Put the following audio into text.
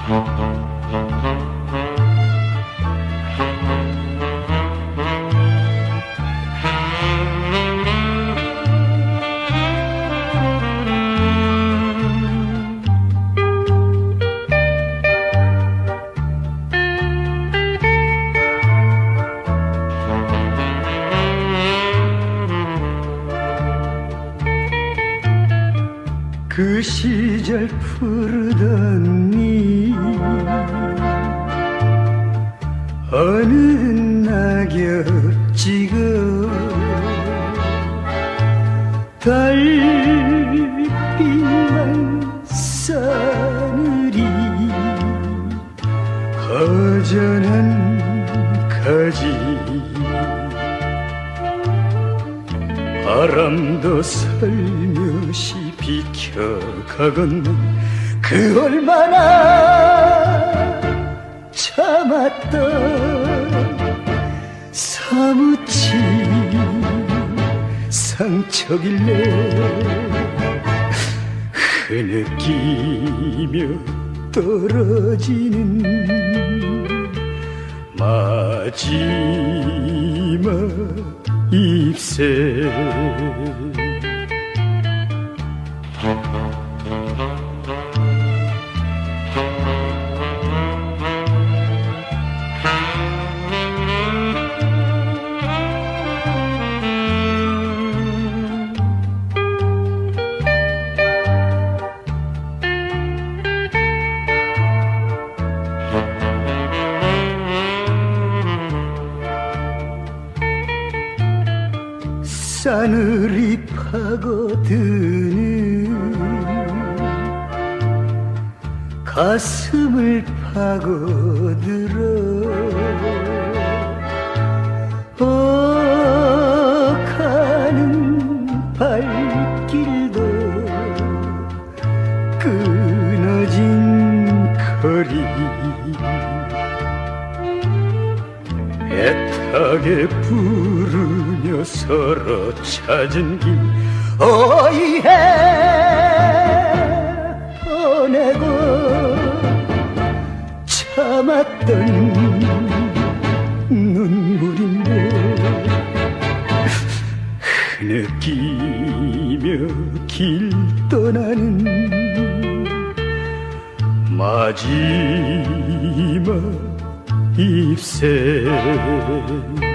그 시절 푸르던 니 어느 낙엽 찍어 달빛만 싸늘이 허전한 가지 바람도 살며시 비켜가건 그 얼마나 참았던 사무친 상처길래 흐느끼며 떨어지는 마지막 잎새 싸늘이 파고드는 가슴을 파고들어 가는 발길도 끊어진 거리 애타게 부르며 서로 찾은 길 어이해 보내고 참았던 눈물인데 흐느끼며 길 떠나는 마지막 잎새